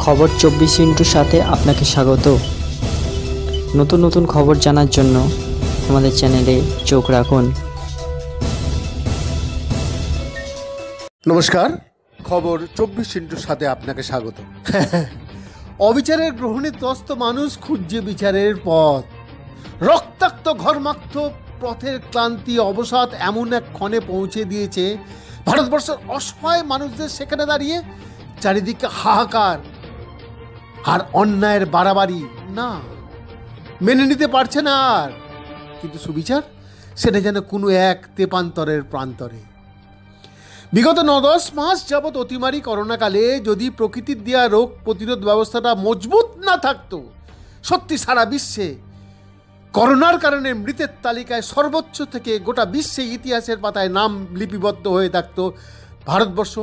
খবর 24 সাথে আপনাকে স্বাগত। নতুন নতুন খবর জানার জন্য আমাদের চ্যানেলে চোখ রাখুন। নমস্কার, খবর 24 সাথে আপনাকে স্বাগত। অবিচারের গ্রহণে ত্রস্ত মানুষ খুঁজছে বিচারের পথ। রক্তাক্ত ঘর্মাক্ত পথের ক্লান্তি অবসাদ এমন এক ক্ষণে পৌঁছে দিয়েছে ভারতবর্ষের অসহায় মানুষদের। সেখানে দাঁড়িয়ে চারিদিকে হাহাকার আর অন্যায়ের বাড়াবাড়ি না মেনে নিতে পারছে না আর। কিন্তু সুবিচার সেটা যেন কোনো এক তেপান্তরের প্রান্তরে। বিগত 9-10 মাস যাবৎ অতিমারি করোনাকালে যদি প্রকৃতির দেওয়া রোগ প্রতিরোধ ব্যবস্থাটা মজবুত না থাকতো, সত্যি সারা বিশ্বে করোনার কারণে মৃতের তালিকায় সর্বোচ্চ থেকে গোটা বিশ্বে ইতিহাসের পাতায় নাম লিপিবদ্ধ হয়ে থাকতো ভারতবর্ষ।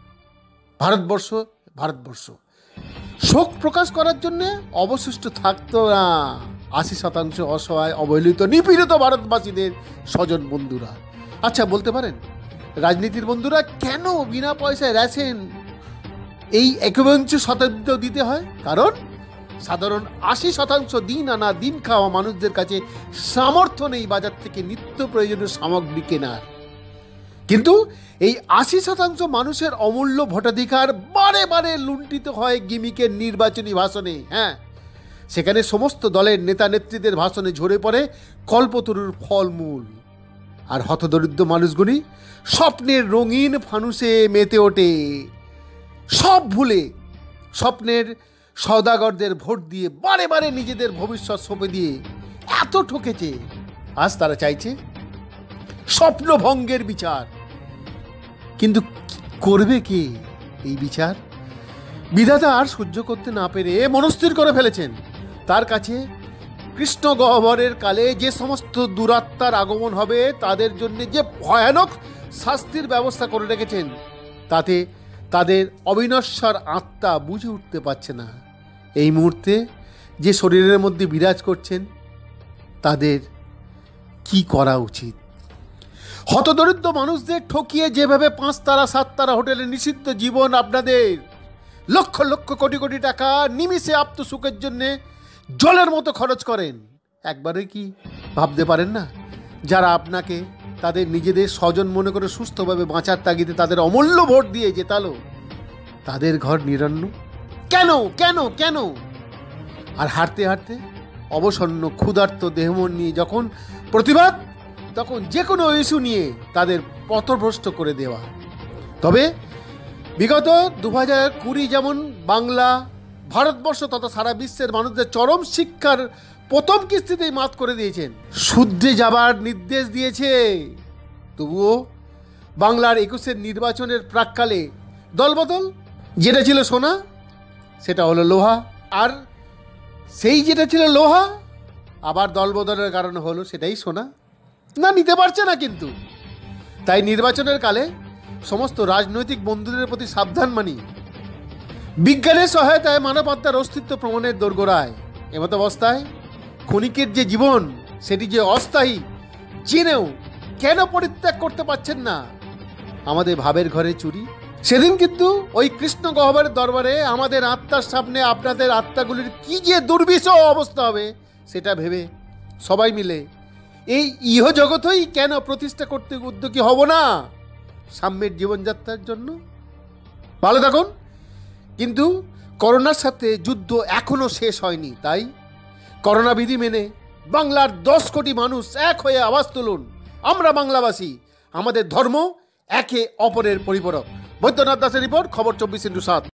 শোক প্রকাশ করার জন্য অবশিষ্ট থাকতো না 80% অসহায়, অবহেলিত, নিপীড়িত ভারতবাসীদের স্বজন বন্ধুরা। আচ্ছা, বলতে পারেন রাজনীতির বন্ধুরা কেন বিনা পয়সায় রেশন এই 21 শতাব্দীতেও দিতে হয়? কারণ সাধারণ 80% দিন আনা দিন খাওয়া মানুষদের কাছে সামর্থ্য নেই বাজার থেকে নিত্য প্রয়োজনীয় সামগ্রী কেনার। কিন্তু এই 80% মানুষের অমূল্য ভোটাধিকার বারে বারে লুণ্ঠিত হয় গিমিকের নির্বাচনী ভাষণে। হ্যাঁ, সেখানে সমস্ত দলের নেতা নেত্রীদের ভাষণে ঝরে পড়ে কল্পতরুর ফলমূল। আর হতদরিদ্র মানুষগুলি স্বপ্নের রঙিন ফানুসে মেতে ওঠে, সব ভুলে স্বপ্নের সওদাগরদের ভোট দিয়ে বারে বারে নিজেদের ভবিষ্যৎ সঁপে দিয়ে এত ঠকেছে। আজ তারা চাইছে স্বপ্নভঙ্গের বিচার। কিন্তু করবে কে এই বিচার? বিধাতা আর সহ্য করতে না পেরে মনস্থির করে ফেলেছেন তার কাছে কৃষ্ণ গহ্বরের কালে যে সমস্ত দুরাত্মার আগমন হবে তাদের জন্য যে ভয়ানক শাস্তির ব্যবস্থা করে রেখেছেন, তাতে তাদের অবিনশ্বর আত্মা বুঝে উঠতে পারছে না এই মুহূর্তে যে শরীরের মধ্যে বিরাজ করছেন তাদের কি করা উচিত। হতদরিদ্র মানুষদের ঠকিয়ে যেভাবে 5 তারা 7 তারা হোটেলে নিষিদ্ধ জীবন আপনাদের লক্ষ লক্ষ কোটি কোটি টাকা নিমিষে আত্মসুখের জন্যে জলের মতো খরচ করেন, একবারে কি ভাবতে পারেন না যারা আপনাকে তাদের নিজেদের স্বজন মনে করে সুস্থভাবে বাঁচার তাগিদে তাদের অমূল্য ভোট দিয়ে জেতালো, তাদের ঘর নিরন্ন কেন কেন কেন? আর হাঁটতে হাঁটতে অবসন্ন ক্ষুধার্ত দেহমন নিয়ে যখন প্রতিবাদ, তখন যে কোনো ইস্যু নিয়ে তাদের পথভ্রষ্ট করে দেওয়া। তবে বিগত 2020 যেমন বাংলা, ভারতবর্ষ তথা সারা বিশ্বের মানুষদের চরম শিক্ষার প্রথম কিস্তিতেই মাত করে দিয়েছেন, শুদ্ধে যাবার নির্দেশ দিয়েছে। তবুও বাংলার 21 নির্বাচনের প্রাক্কালে দলবদল, যেটা ছিল সোনা সেটা হলো লোহা, আর সেই যেটা ছিল লোহা আবার দলবদলের কারণে হলো সেটাই সোনা। না, নিতে পারছে না। কিন্তু তাই নির্বাচনের কালে সমস্ত রাজনৈতিক বন্ধুদের প্রতি সাবধান মানি। বিজ্ঞানের সহায়তায় মানবতার অস্তিত্ব প্রমাণের দোরগোড়ায় এমত অবস্থায় ক্ষণিকের যে জীবন সেটি যে অস্থায়ী জেনেও কেন পরিত্যাগ করতে পারছেন না আমাদের ভাবের ঘরে চুরি? সেদিন কিন্তু ওই কৃষ্ণ গহ্বরের দরবারে আমাদের আত্মার সামনে আপনাদের আত্মাগুলির কি যে দুর্বিষহ অবস্থা হবে সেটা ভেবে সবাই মিলে এই ইহ জগতই কেন প্রতিষ্ঠা করতে উদ্যোগী হব না সাম্যের জীবনযাত্রার জন্য। ভালো থাকুন। কিন্তু করোনার সাথে যুদ্ধ এখনো শেষ হয়নি, তাই করোনা বিধি মেনে বাংলার 10 কোটি মানুষ এক হয়ে আওয়াজ তুলুন। আমরা বাংলাবাসী, আমাদের ধর্ম একে অপরের পরিপূরক। বৈদ্যনাথ দাসের রিপোর্ট, খবর 24/7।